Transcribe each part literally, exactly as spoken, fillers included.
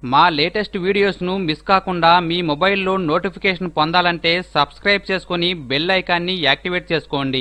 మా latest వీడియోస్ను miss కాకుండా మీ మొబైల్లో నోటిఫికేషన్ పొందాలంటే సబ్స్క్రైబ్ చేసుకుని బెల్ ఐకాన్ని యాక్టివేట్ చేసుకోండి.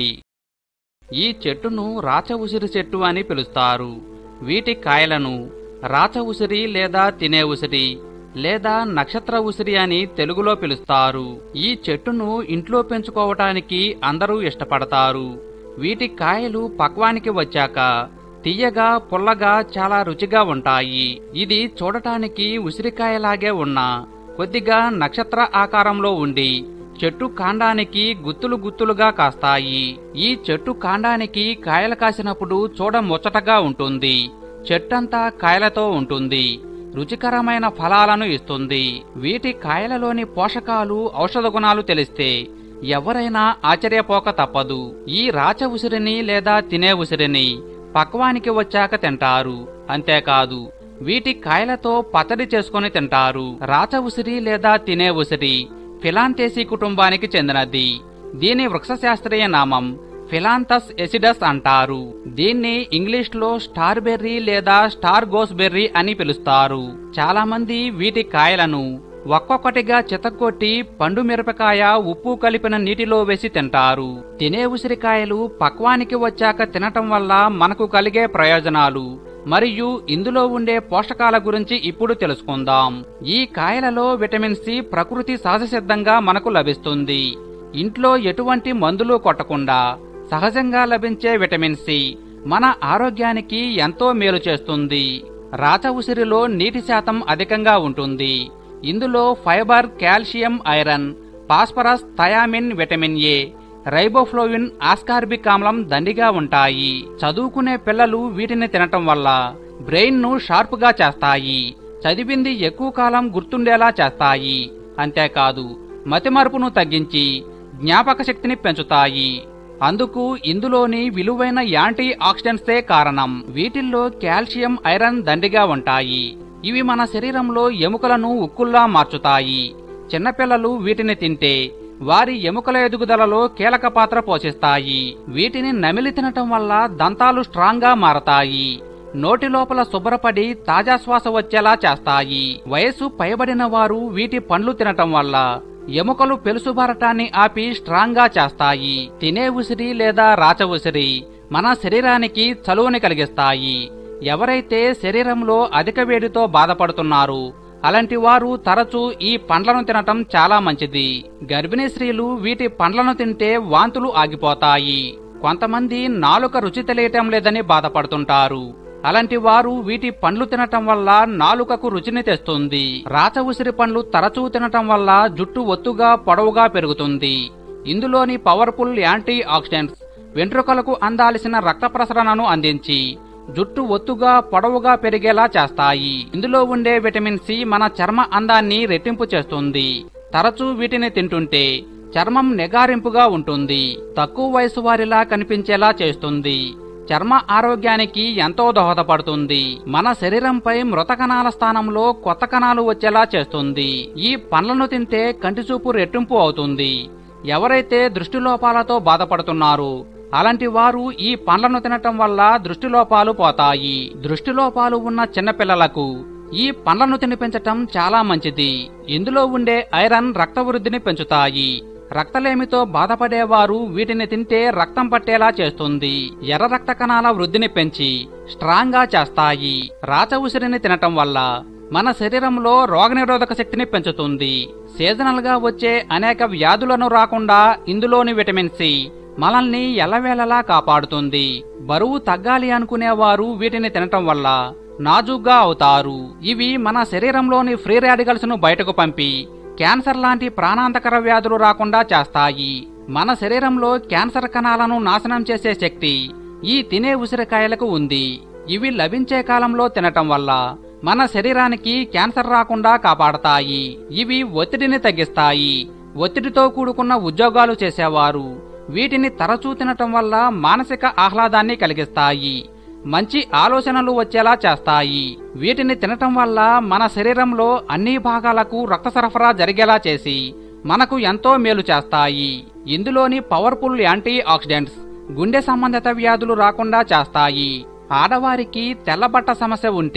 ఈ చెట్టును రాచ ఉసిరి చెట్టు అని పిలుస్తారు. వీటి కాయలను రాచ ఉసిరి లేదా తినే ఉసిరి లేదా నక్షత్ర ఉసిరి అని తెలుగులో పిలుస్తారు. ఈ చెట్టును ఇంట్లో పెంచుకోవటానికి అందరూ ఇష్టపడతారు. వీటి కాయలు పక్వానికి వచ్చాక తియ్యగా పుల్లగా చాలా రుచిగా ఉంటాయి. ఇది చూడటానికి ఉసిరికాయలాగే ఉన్న కొద్దిగా నక్షత్ర ఆకారంలో ఉండి చెట్టు కాండానికి గుత్తులు గుత్తులుగా కాస్తాయి. ఈ చెట్టు కాండానికి కాయలు కాసినప్పుడు చూడ ముచ్చటగా ఉంటుంది. చెట్టంతా కాయలతో ఉంటుంది. రుచికరమైన ఫలాలను ఇస్తుంది. వీటి కాయలలోని పోషకాలు ఔషధ గుణాలు తెలిస్తే ఎవరైనా ఆశ్చర్యపోక తప్పదు. ఈ రాచ ఉసిరిని లేదా తినే ఉసిరిని పక్వానికి వచ్చాక తింటారు. అంతేకాదు వీటి కాయలతో పచ్చడి చేసుకుని తింటారు. రాచ ఉసిరి లేదా తినే ఉసిరి ఫిలాంతేసి కుటుంబానికి చెందినది. దీని వృక్షశాస్త్రీయ నామం ఫిలాంతస్ ఎసిడస్ అంటారు. దీన్ని ఇంగ్లీష్ లో స్టార్ బెర్రీ లేదా స్టార్ గోస్ బెర్రీ అని పిలుస్తారు. చాలా మంది వీటి కాయలను ఒక్కొక్కటిగా చితక్కొట్టి పండు మిరపకాయ ఉప్పు కలిపిన నీటిలో వేసి తింటారు. తినే ఉసిరికాయలు పక్వానికి వచ్చాక తినటం వల్ల మనకు కలిగే ప్రయోజనాలు మరియు ఇందులో ఉండే పోషకాల గురించి ఇప్పుడు తెలుసుకుందాం. ఈ కాయలలో విటమిన్ సి ప్రకృతి సహజసిద్ధంగా మనకు లభిస్తుంది. ఇంట్లో ఎటువంటి మందులు కొట్టకుండా సహజంగా లభించే విటమిన్ సి మన ఆరోగ్యానికి ఎంతో మేలు చేస్తుంది. రాచ ఉసిరిలో నీటి శాతం అధికంగా ఉంటుంది. ఇందులో fibre, calcium, iron, phosphorus, thiamine, vitamin A, riboflavin, ascorbic ఆమ్లం దండిగా ఉంటాయి. చదువుకునే పిల్లలు వీటిని తినటం వల్ల బ్రెయిన్ ను షార్ప్ గా చేస్తాయి. చదివింది ఎక్కువ కాలం గుర్తుండేలా చేస్తాయి. అంతేకాదు మతిమరుపును తగ్గించి జ్ఞాపక శక్తిని పెంచుతాయి. అందుకు ఇందులోని విలువైన యాంటీ ఆక్సిడెంట్సే కారణం. వీటిల్లో కాల్షియం, ఐరన్ దండిగా ఉంటాయి. ఇవి మన శరీరంలో ఎముకలను ఉక్కుల్లా మార్చుతాయి. చిన్నపిల్లలు వీటిని తింటే వారి ఎముకల ఎదుగుదలలో కీలక పాత్ర పోషిస్తాయి. వీటిని నమిలి తినటం వల్ల దంతాలు స్ట్రాంగ్ గా మారతాయి. నోటి లోపల శుభ్రపడి తాజా శ్వాస వచ్చేలా చేస్తాయి. వయసు పైబడిన వారు వీటి పండ్లు తినటం వల్ల ఎముకలు పెలుసుబారటాన్ని ఆపి స్ట్రాంగ్ గా చేస్తాయి. తినే ఉసిరి లేదా రాచ ఉసిరి మన శరీరానికి చలువని కలిగిస్తాయి. ఎవరైతే శరీరంలో అధిక వేడితో బాధపడుతున్నారో అలాంటి వారు తరచూ ఈ పండ్లను తినటం చాలా మంచిది. గర్భిణీ స్త్రీలు వీటి పండ్లను తింటే వాంతులు ఆగిపోతాయి. కొంతమంది నాలుక రుచి తెలియటం లేదని బాధపడుతుంటారు. అలాంటి వారు వీటి పండ్లు తినటం వల్ల నాలుకకు రుచిని తెస్తుంది. రాచ ఉసిరి పండ్లు తరచూ తినటం వల్ల జుట్టు ఒత్తుగా పొడవుగా పెరుగుతుంది. ఇందులోని పవర్ఫుల్ యాంటీ ఆక్సిడెంట్స్ వెంట్రుకలకు అందాల్సిన రక్త ప్రసరణను అందించి జుట్టు ఒత్తుగా పొడవుగా పెరిగేలా చేస్తాయి. ఇందులో ఉండే విటమిన్ సి మన చర్మ అందాన్ని రెట్టింపు చేస్తుంది. తరచూ వీటిని తింటుంటే చర్మం నిగారింపుగా ఉంటుంది. తక్కువ వయసు వారిలా కనిపించేలా చేస్తుంది. చర్మ ఆరోగ్యానికి ఎంతో దోహదపడుతుంది. మన శరీరంపై మృత కణాల స్థానంలో కొత్త కణాలు వచ్చేలా చేస్తుంది. ఈ పండ్లను తింటే కంటిచూపు రెట్టింపు అవుతుంది. ఎవరైతే దృష్టిలోపాలతో బాధపడుతున్నారో అలాంటి వారు ఈ పండ్లను తినటం వల్ల దృష్టిలోపాలు పోతాయి. దృష్టిలోపాలు ఉన్న చిన్నపిల్లలకు ఈ పండ్లను తినిపించటం చాలా మంచిది. ఇందులో ఉండే ఐరన్ రక్త వృద్ధిని పెంచుతాయి. రక్తలేమితో బాధపడేవారు వీటిని తింటే రక్తం పట్టేలా చేస్తుంది. ఎర్ర రక్త కణాల వృద్ధిని పెంచి స్ట్రాంగ్ గా చేస్తాయి. రాచ ఉసిరిని తినటం వల్ల మన శరీరంలో రోగనిరోధక శక్తిని పెంచుతుంది. సీజనల్ గా వచ్చే అనేక వ్యాధులను రాకుండా ఇందులోని విటమిన్ సి మనల్ని ఎల్లవేళలా కాపాడుతుంది. బరువు తగ్గాలి అనుకునేవారు వీటిని తినటం వల్ల నాజూగ్గా అవుతారు. ఇవి మన శరీరంలోని ఫ్రీ రాడికల్స్ ను బయటకు పంపి క్యాన్సర్ లాంటి ప్రాణాంతకర వ్యాధులు రాకుండా చేస్తాయి. మన శరీరంలో క్యాన్సర్ కణాలను నాశనం చేసే శక్తి ఈ తినే ఉసిరికాయలకు ఉంది. ఇవి లభించే కాలంలో తినటం వల్ల మన శరీరానికి క్యాన్సర్ రాకుండా కాపాడతాయి. ఇవి ఒత్తిడిని తగ్గిస్తాయి. ఒత్తిడితో కూడుకున్న ఉద్యోగాలు చేసేవారు వీటిని తరచూ తినటం వల్ల మానసిక ఆహ్లాదాన్ని కలిగిస్తాయి. మంచి ఆలోచనలు వచ్చేలా చేస్తాయి. వీటిని తినటం వల్ల మన శరీరంలో అన్ని భాగాలకు రక్త సరఫరా జరిగేలా చేసి మనకు ఎంతో మేలు చేస్తాయి. ఇందులోని పవర్ఫుల్ యాంటీ ఆక్సిడెంట్స్ గుండె సంబంధిత వ్యాధులు రాకుండా చేస్తాయి. ఆడవారికి తెల్లబట్ట సమస్య ఉంటే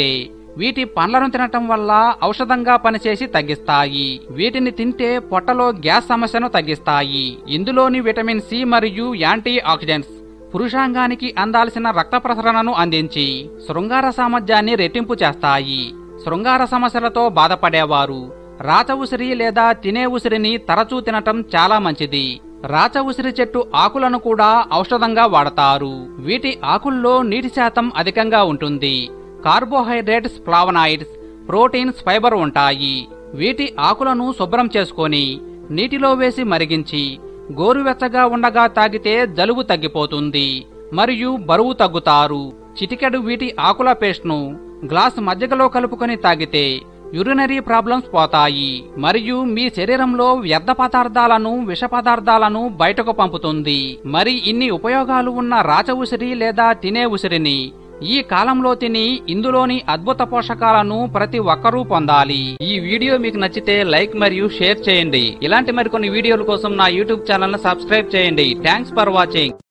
వీటి పండ్లను తినటం వల్ల ఔషధంగా పనిచేసి తగ్గిస్తాయి. వీటిని తింటే పొట్టలో గ్యాస్ సమస్యను తగ్గిస్తాయి. ఇందులోని విటమిన్ సి మరియు యాంటీ ఆక్సిడెంట్స్ పురుషాంగానికి అందాల్సిన రక్త ప్రసరణను అందించి శృంగార సామర్థ్యాన్ని రెట్టింపు చేస్తాయి. శృంగార సమస్యలతో బాధపడేవారు రాచ ఉసిరి లేదా తినే ఉసిరిని తరచూ తినటం చాలా మంచిది. రాచ ఉసిరి చెట్టు ఆకులను కూడా ఔషధంగా వాడతారు. వీటి ఆకుల్లో నీటి శాతం అధికంగా ఉంటుంది. కార్బోహైడ్రేట్స్, ఫ్లావనాయిడ్స్, ప్రోటీన్స్, ఫైబర్ ఉంటాయి. వీటి ఆకులను శుభ్రం చేసుకొని నీటిలో వేసి మరిగించి గోరువెచ్చగా ఉండగా తాగితే జలుబు తగ్గిపోతుంది మరియు బరువు తగ్గుతారు. చిటికెడు వీటి ఆకుల పేస్ట్ను గ్లాస్ మజ్జిగలో కలుపుకొని తాగితే యూరినరీ ప్రాబ్లమ్స్ పోతాయి మరియు మీ శరీరంలో వ్యర్థ పదార్థాలను, విష పదార్థాలను బయటకు పంపుతుంది. మరి ఇన్ని ఉపయోగాలు ఉన్న రాచ ఉసిరి లేదా తినే ఉసిరిని ఈ కాలంలో తిని ఇందులోని అద్భుత పోషకాలను ప్రతి ఒక్కరూ పొందాలి. ఈ వీడియో మీకు నచ్చితే లైక్ మరియు షేర్ చేయండి. ఇలాంటి మరికొన్ని వీడియోల కోసం నా యూట్యూబ్ ఛానల్ ను సబ్స్క్రైబ్ చేయండి. Thanks for watching.